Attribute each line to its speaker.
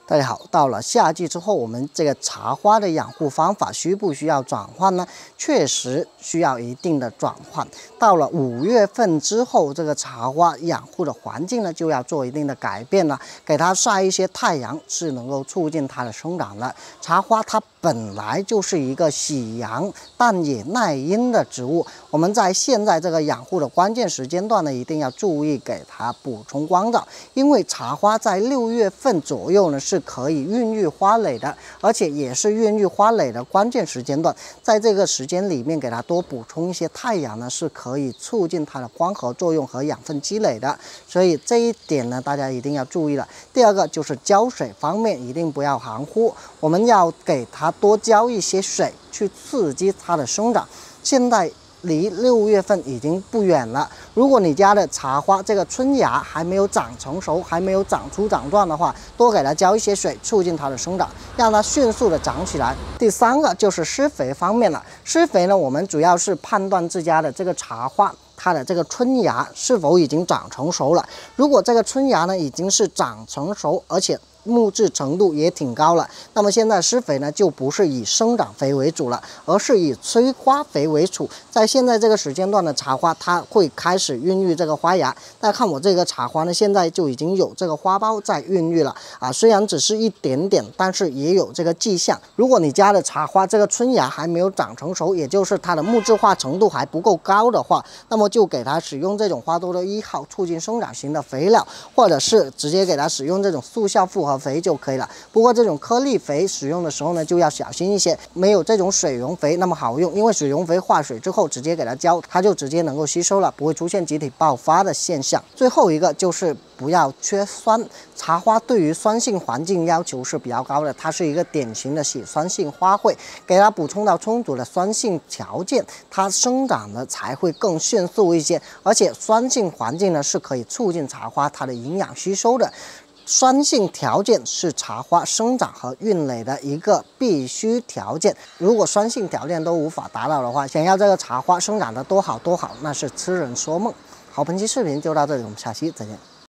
Speaker 1: 大家好，到了夏季之后，我们这个茶花的养护方法需不需要转换呢？确实需要一定的转换。到了5月份之后，这个茶花养护的环境呢就要做一定的改变了，给它晒一些太阳是能够促进它的生长的。茶花它本来就是一个喜阳但也耐阴的植物，我们在现在这个养护的关键时间段呢，一定要注意给它补充光照，因为茶花在6月份左右呢是可以孕育花蕾的，而且也是孕育花蕾的关键时间段。在这个时间里面，给它多补充一些太阳呢，是可以促进它的光合作用和养分积累的。所以这一点呢，大家一定要注意了。第二个就是浇水方面，一定不要含糊，我们要给它多浇一些水，去刺激它的生长。现在离6月份已经不远了，如果你家的茶花这个春芽还没有长成熟，还没有长出长状的话，多给它浇一些水，促进它的生长，让它迅速的长起来。第三个就是施肥方面了，施肥呢，我们主要是判断自家的这个茶花它的这个春芽是否已经长成熟了。如果这个春芽呢已经是长成熟，而且木质程度也挺高了，那么现在施肥呢就不是以生长肥为主了，而是以催花肥为主。在现在这个时间段的茶花，它会开始孕育这个花芽。大家看我这个茶花呢，现在就已经有这个花苞在孕育了啊，虽然只是一点点，但是也有这个迹象。如果你家的茶花这个春芽还没有长成熟，也就是它的木质化程度还不够高的话，那么就给它使用这种花多多1号促进生长型的肥料，或者是直接给它使用这种速效复合肥就可以了。不过这种颗粒肥使用的时候呢，就要小心一些，没有这种水溶肥那么好用，因为水溶肥化水之后直接给它浇，它就直接能够吸收了，不会出现集体爆发的现象。最后一个就是不要缺酸，茶花对于酸性环境要求是比较高的，它是一个典型的喜酸性花卉，给它补充到充足的酸性条件，它生长的才会更迅速一些。而且酸性环境呢是可以促进茶花它的营养吸收的。酸性条件是茶花生长和孕蕾的一个必须条件，如果酸性条件都无法达到的话，想要这个茶花生长得多好多好，那是痴人说梦。好，本期视频就到这里，我们下期再见。